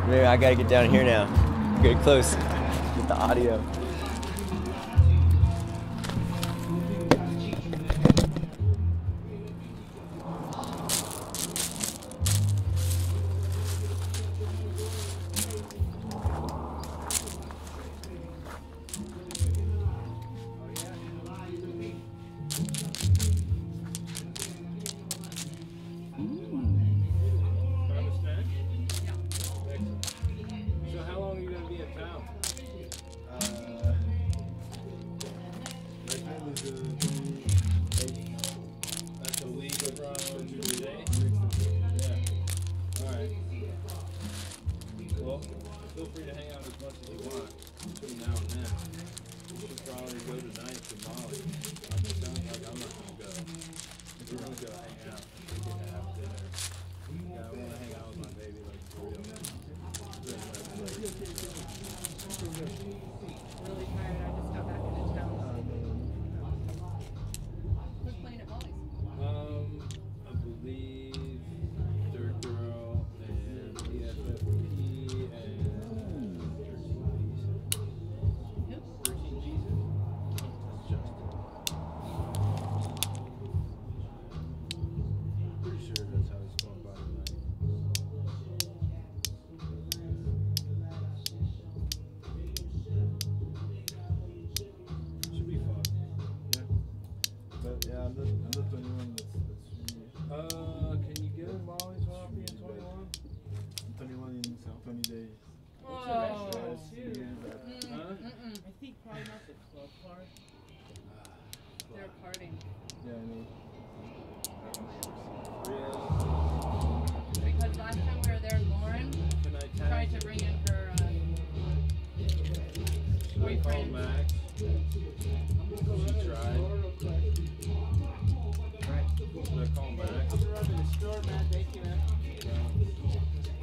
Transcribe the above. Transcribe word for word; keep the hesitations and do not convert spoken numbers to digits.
Maybe I gotta get down here now. Get close. Get the audio. Feel free to hang out as much as you want between now and then. You should probably go tonight to Molly. It sounds like I'm not going to go. We're going to go hang out. We're going to have dinner. Yeah, I want to hang out with my baby like for real. Really tired. I just got back into town. Who's playing at Molly's? Um, I believe Third Girl and E F F P and thirteen Jesus. That's Justin. Pretty sure that's how it's going by tonight. Should be fun. Yeah. But yeah, I'm the, I'm the twenty-one. That's, that's really. Uh, can you get Molly's while being twenty-one? I'm twenty-one in so twenty days. Oh, Yes, shoot. yeah. Huh? Mm-mm. I think probably not the club part. They're partying. Yeah, I know. Really? Because last time we were there, Lauren Can I tag? tried to bring in her uh, Should I call boyfriend. Max? She tried. Should I call Max? I'll be running the store, man. Thank you, man.